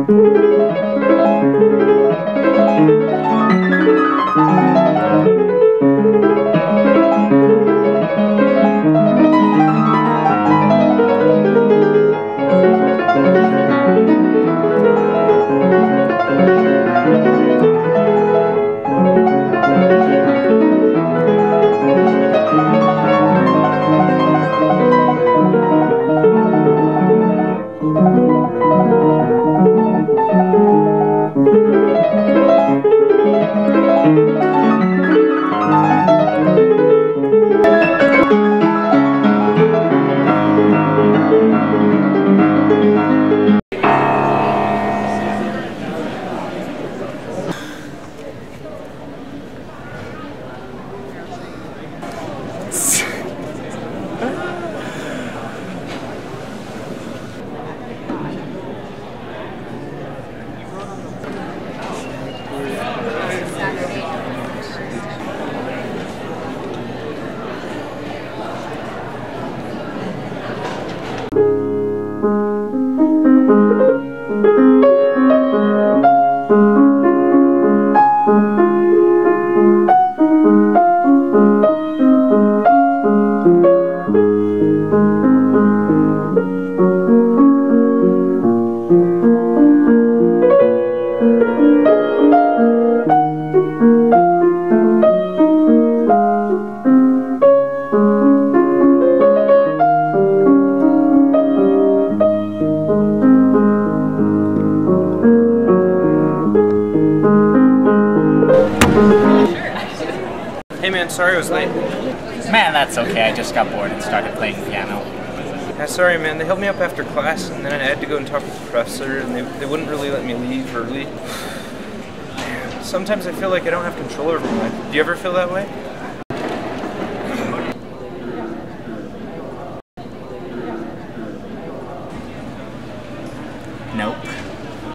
Hey man, sorry I was late. Man, that's okay. I just got bored and started playing piano. Yeah, sorry man, they held me up after class and then I had to go and talk with the professor and they wouldn't really let me leave early. Man, sometimes I feel like I don't have control over my life. Do you ever feel that way?